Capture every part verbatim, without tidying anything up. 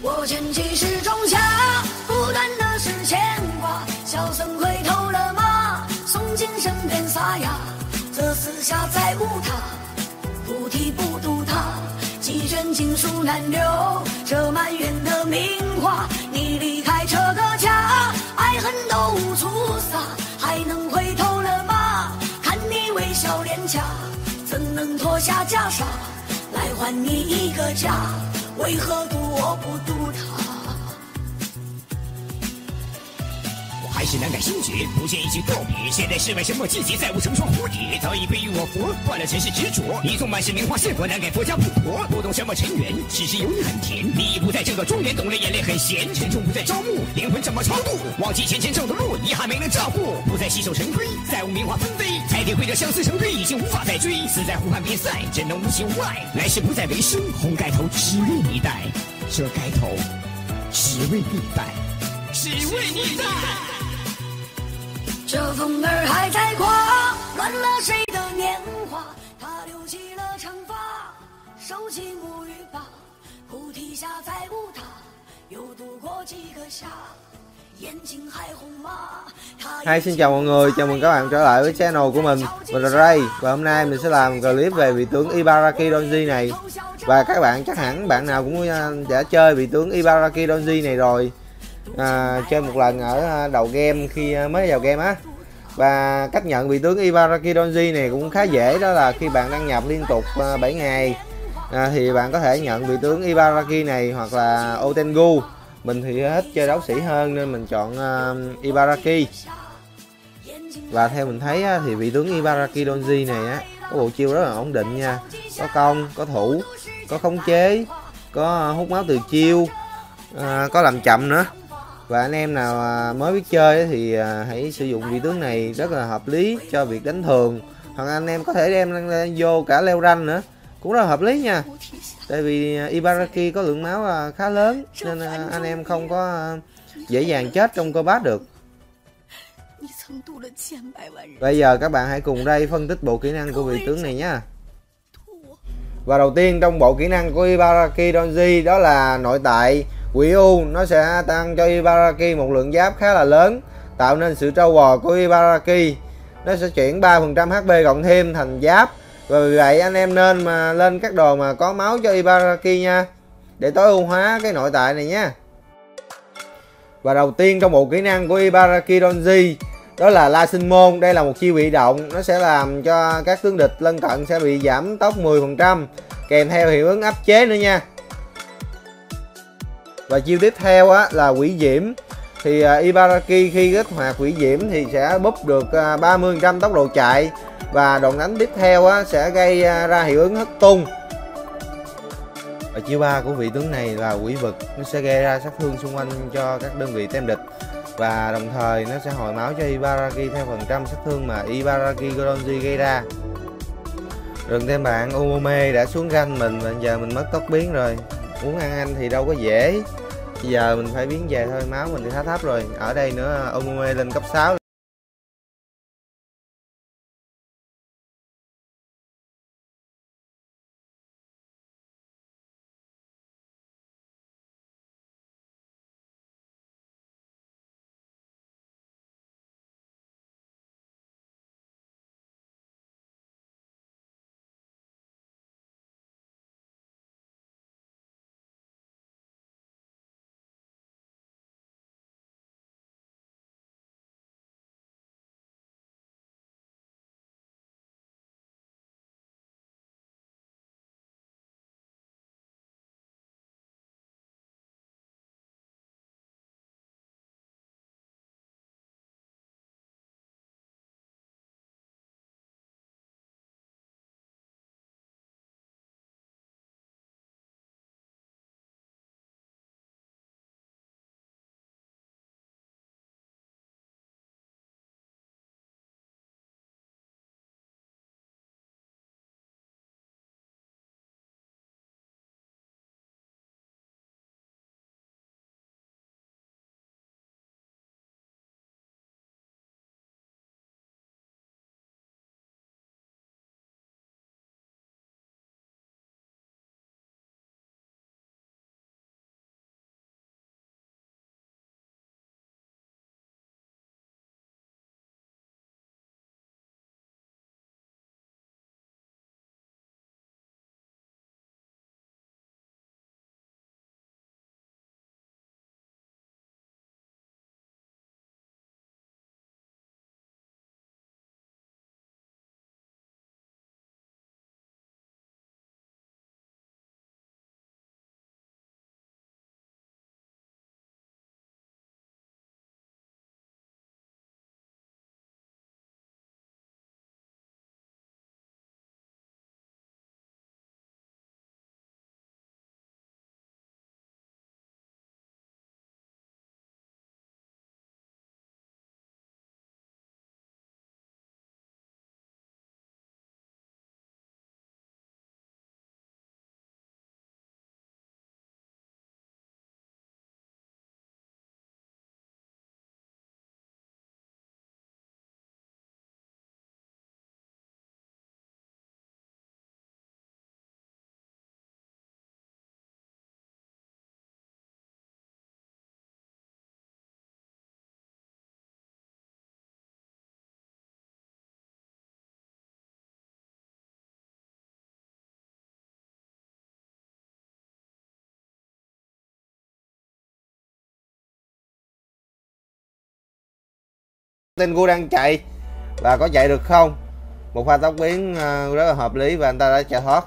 我剑气是仲夏，不断的是牵挂。小僧回头了马，诵经身边撒哑。这四下再无他，菩提不渡他。几卷经书难留，这满园的名画。你离开这个家，爱恨都无处撒。还能回头了吗？看你微笑脸颊，怎能脱下袈裟来还你一个家？为何渡我不渡他？ 还是难改心结，不见一句告别。现在世外什么季节，再无成双蝴蝶。早已被与我佛，断了尘世执着。你纵满是名花，是否难改佛家不活？不懂什么尘缘，世事有你很甜。你已不在这个庄园，懂了眼泪很咸。沉重不再招募，灵魂怎么超度？忘记前前走的路，遗憾没能照顾。不再洗手尘归，再无名花纷飞。才体会这相思成堆，已经无法再追。死在呼喊边塞，怎能无情无爱？来世不再为生，红盖头只为你戴。这盖头只为你戴，只为你戴。 这风儿还在刮，乱了谁的年华？他留起了长发，收起沐浴吧。菩提下再无他，又度过几个夏。眼睛还红吗？ Hi, xin chào mọi người, chào mừng các bạn trở lại với channel của mình, mình là Ray. Và hôm nay mình sẽ làm clip về vị tướng Ibaraki Donji này. Và các bạn chắc hẳn bạn nào cũng đã chơi vị tướng Ibaraki Donji này rồi, à, chơi một lần ở đầu game khi mới vào game á. Và cách nhận vị tướng Ibaraki Donji này cũng khá dễ, đó là khi bạn đăng nhập liên tục bảy ngày à, thì bạn có thể nhận vị tướng Ibaraki này hoặc là Otengu. Mình thì thích chơi đấu sĩ hơn nên mình chọn uh, Ibaraki. Và theo mình thấy á, thì vị tướng Ibaraki Donji này á có bộ chiêu rất là ổn định nha, có công, có thủ, có khống chế, có hút máu từ chiêu, uh, có làm chậm nữa. Và anh em nào mới biết chơi thì hãy sử dụng vị tướng này, rất là hợp lý cho việc đánh thường. Hoặc anh em có thể đem vô cả leo rank nữa, cũng rất là hợp lý nha. Tại vì Ibaraki có lượng máu khá lớn nên anh em không có dễ dàng chết trong combat được. Bây giờ các bạn hãy cùng đây phân tích bộ kỹ năng của vị tướng này nhé. Và đầu tiên trong bộ kỹ năng của Ibaraki Donji đó là nội tại Quỷ U. Nó sẽ tăng cho Ibaraki một lượng giáp khá là lớn, tạo nên sự trâu bò của Ibaraki. Nó sẽ chuyển ba phần trăm hát pê cộng thêm thành giáp. Và vì vậy anh em nên mà lên các đồ mà có máu cho Ibaraki nha, để tối ưu hóa cái nội tại này nha. Và đầu tiên trong bộ kỹ năng của Ibaraki Donji đó là La Sinh Môn. Đây là một chiêu bị động, nó sẽ làm cho các tướng địch lân cận sẽ bị giảm tốc mười phần trăm, kèm theo hiệu ứng áp chế nữa nha. Và chiêu tiếp theo á, là Quỷ Diễm. Thì uh, Ibaraki khi kích hoạt Quỷ Diễm thì sẽ búp được uh, ba mươi phần trăm tốc độ chạy. Và đòn đánh tiếp theo á, sẽ gây uh, ra hiệu ứng thất tung. Và chiêu ba của vị tướng này là Quỷ Vực. Nó sẽ gây ra sát thương xung quanh cho các đơn vị tem địch. Và đồng thời nó sẽ hồi máu cho Ibaraki theo phần trăm sát thương mà Ibaraki Donji gây ra. Rừng thêm bạn Umome đã xuống rank mình và giờ mình mất tốc biến rồi. Muốn ăn anh thì đâu có dễ. Bây giờ mình phải biến về thôi, máu mình thì khá thấp rồi. Ở đây nữa Umome lên cấp sáu. Tengu đang chạy và có chạy được không. Một pha tốc biến rất là hợp lý và anh ta đã chạy thoát.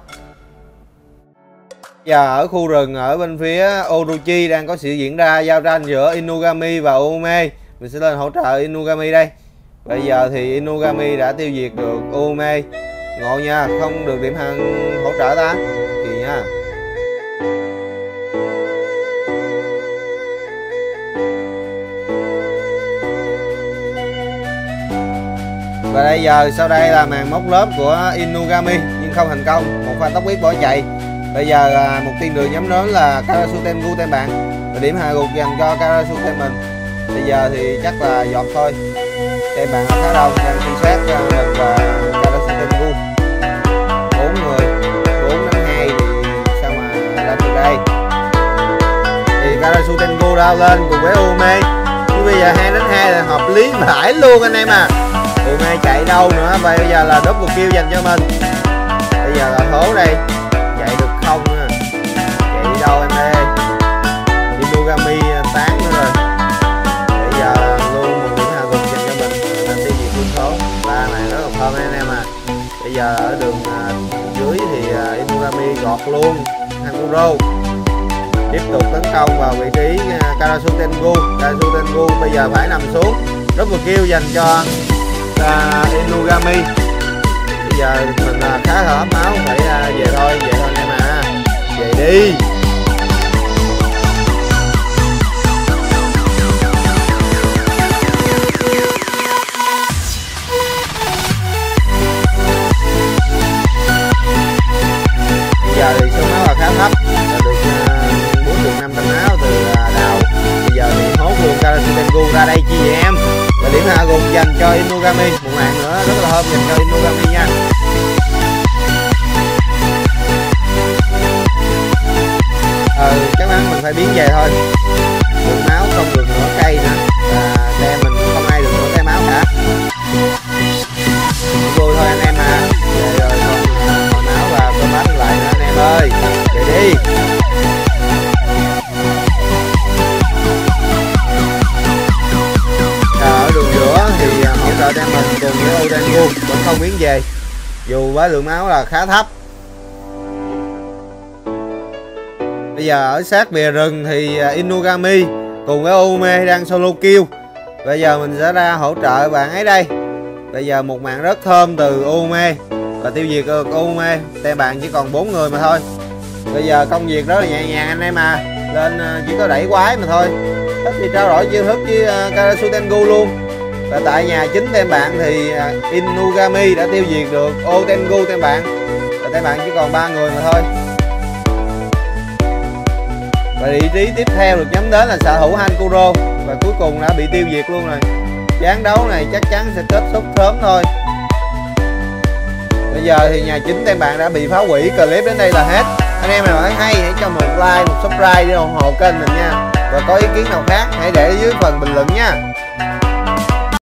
Giờ ở khu rừng ở bên phía Orochi đang có sự diễn ra giao tranh giữa Inugami và Ome. Mình sẽ lên hỗ trợ Inugami đây. Bây giờ thì Inugami đã tiêu diệt được Ome. Ngộ nha, không được điểm hỗ trợ ta. Kỳ nha. Và bây giờ sau đây là màn móc lớp của Inugami nhưng không thành công. Một pha tốc biến bỏ chạy. Bây giờ à, một tiên đường nhắm đến là Karasu Tengu tem bạn. Và điểm hạ gục dành cho Karasu tem mình. Bây giờ thì chắc là giọt thôi. Tem bạn là khá đông đang truy sát uh, mình và Karasu Tengu. Bốn người, bốn đến hai thì sao mà lên được đây. Thì Karasu Tengu đao lên cùng với Ome. Nhưng bây giờ hai đến hai là hợp lý phải luôn anh em à. Ome chạy đâu nữa. Và bây giờ là double kill dành cho mình. Bây giờ là thố đây. Chạy được không nha. Chạy đi đâu em ơi. Inugami tán nữa rồi. Bây giờ luôn một điểm hạ gục dành cho mình. Mình tiêu diệt quân số. Ba này rất là thơm anh em à. Bây giờ ở đường uh, dưới thì uh, Inugami gọt luôn Hankuro. Tiếp tục tấn công vào vị trí uh, Karasu Tengu. Karasu Tengu bây giờ phải nằm xuống. Double kill dành cho uh, Inugami. Bây giờ mình uh, khá là ấm máu. Phải uh, về thôi, về thôi anh em à. Về đi. Bây giờ thì số máu là khá thấp. Là được bốn được năm trăm máu từ uh, đào. Bây giờ thì hốt luôn Karasu Tengu ra đây chi vậy em. Và điểm hạ gục dành cho Inugami. Một mạng nữa rất là thơm dành cho Inugami nha. Ừ, chắc chắn mình phải biến về thôi. Lượng máu không được nửa cây nữa. Và tem mình không ai được nửa cây máu cả. Vui thôi anh em à. Về rồi còn hồi máu và cơ bánh lại nữa anh em ơi. Về đi. Ở đường giữa thì hỗ trợ tem mình cùng với Odengu vẫn không biến về. Dù với lượng máu là khá thấp. Bây giờ ở sát bìa rừng thì Inugami cùng với Ome đang solo kill. Bây giờ mình sẽ ra hỗ trợ bạn ấy đây. Bây giờ một mạng rất thơm từ Ome và tiêu diệt được Ome. Tem bạn chỉ còn bốn người mà thôi. Bây giờ công việc rất là nhẹ nhàng anh em à. Lên chỉ có đẩy quái mà thôi. Thích thì trao đổi chiêu thức với Karasu Tengu luôn. Và tại nhà chính tem bạn thì Inugami đã tiêu diệt được Otengu tem bạn. Và tem bạn chỉ còn ba người mà thôi. Và vị trí tiếp theo được nhắm đến là xạ thủ Hankuro. Và cuối cùng đã bị tiêu diệt luôn rồi. Ván đấu này chắc chắn sẽ kết thúc sớm thôi. Bây giờ thì nhà chính tem bạn đã bị phá hủy. Clip đến đây là hết. Anh em nào thấy hay hãy cho một like, một subscribe để ủng hộ kênh mình nha. Và có ý kiến nào khác hãy để dưới phần bình luận nha.